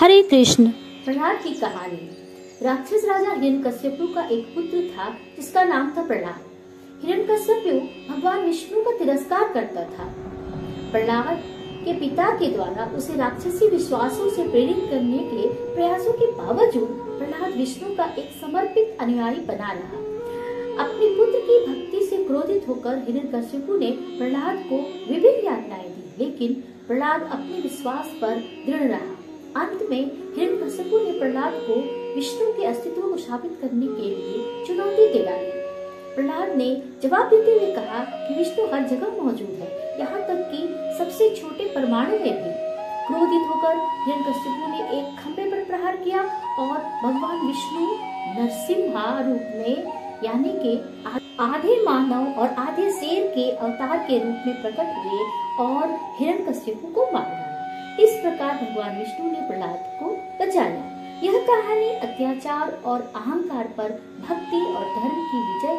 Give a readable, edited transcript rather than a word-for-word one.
हरे कृष्ण। प्रहलाद की कहानी। राक्षस राजा हिरण्यकश्यपु का एक पुत्र था जिसका नाम था प्रहलाद। हिरण्यकश्यपु भगवान विष्णु का तिरस्कार करता था। प्रहलाद के पिता के द्वारा उसे राक्षसी विश्वासों से प्रेरित करने के प्रयासों के बावजूद प्रहलाद विष्णु का एक समर्पित अनुयायी बना रहा। अपने पुत्र की भक्ति से क्रोधित होकर हिरण्यकश्यपु ने प्रहलाद को विभिन्न यातनाएं दी, लेकिन प्रहलाद अपने विश्वास पर दृढ़ रहा। अंत में हिरण्यकश्यपु ने प्रहलाद को विष्णु के अस्तित्व को साबित करने के लिए चुनौती दे डाली। प्रहलाद ने जवाब देते हुए कहा कि विष्णु हर जगह मौजूद है, यहाँ तक कि सबसे छोटे परमाणु में भी। क्रोधित होकर हिरण्यकश्यपु ने एक खंभे पर प्रहार किया और भगवान विष्णु नरसिम्हा रूप में यानी कि आधे मानव और आधे शेर के अवतार के रूप में प्रकट हुए और हिरण्यकश्यपु को मार डाला। इस प्रकार भगवान विष्णु ने प्रहलाद को बचाया। यह कहानी अत्याचार और अहंकार पर भक्ति और धर्म की विजय